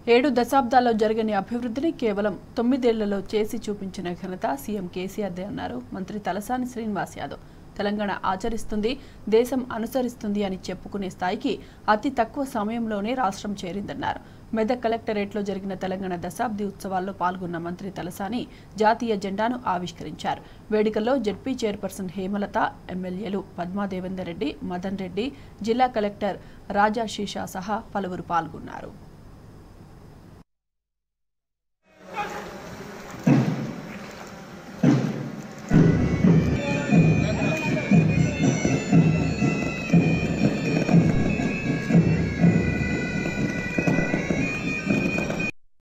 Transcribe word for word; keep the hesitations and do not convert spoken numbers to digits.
ఏడు దశాబ్దాల్లో జరగని అభివృద్ధిని కేవలం తొమ్మిదేళ్లలో చేసి చూపించిన ఘనత సీఎం కేసీఆర్దే అన్నారు మంత్రి తలసాని శ్రీనివాస్ యాదవ్. తెలంగాణ ఆచరిస్తుంది, దేశం అనుసరిస్తుంది అని చెప్పుకునే స్థాయికి అతి తక్కువ సమయంలోనే రాష్ట్రం చేరిందన్నారు. మెదక్ కలెక్టరేట్లో జరిగిన తెలంగాణ దశాబ్ది ఉత్సవాల్లో పాల్గొన్న మంత్రి తలసాని జాతీయ జెండాను ఆవిష్కరించారు. వేడుకల్లో జెడ్పీ చైర్పర్సన్ హేమలత, ఎమ్మెల్యేలు పద్మా దేవేందర్ రెడ్డి, మదన్ రెడ్డి, జిల్లా కలెక్టర్ రాజా శీషా సహా పలువురు పాల్గొన్నారు.